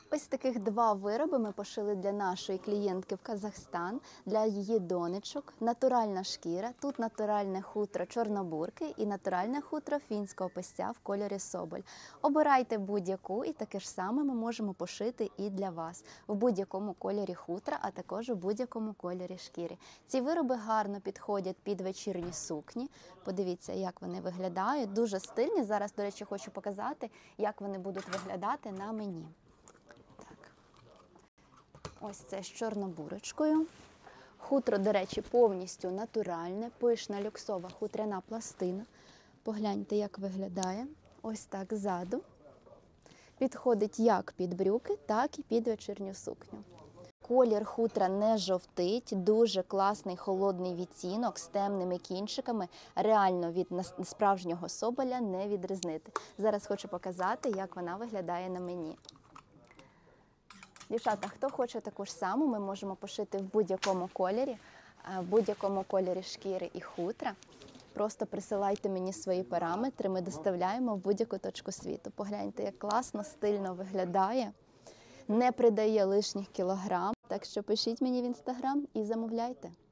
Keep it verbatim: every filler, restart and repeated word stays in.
Ось таких два вироби ми пошили для нашої клієнтки в Казахстан, для її донечок. Натуральна шкіра, тут натуральне хутро чорнобурки і натуральне хутро фінського пестя в кольорі соболь. Обирайте будь-яку, і таке ж саме ми можемо пошити і для вас. В будь-якому кольорі хутра, а також у будь-якому кольорі шкіри. Ці вироби гарно підходять під вечірні сукні. Подивіться, як вони виглядають. Дуже стильні. Зараз, до речі, хочу показати, як вони будуть виглядати на мені. Ось це з чорнобурочкою. Хутро, до речі, повністю натуральне, пишна люксова хутряна пластина. Погляньте, як виглядає. Ось так ззаду. Підходить як під брюки, так і під вечірню сукню. Колір хутра не жовтить, дуже класний холодний відтінок з темними кінчиками. Реально від справжнього соболя не відрізнити. Зараз хочу показати, як вона виглядає на мені. Дівчата, хто хоче таку ж саму, ми можемо пошити в будь-якому кольорі, в будь-якому кольорі шкіри і хутра. Просто присилайте мені свої параметри, ми доставляємо в будь-яку точку світу. Погляньте, як класно, стильно виглядає, не придає лишніх кілограм. Так що пишіть мені в інстаграм і замовляйте.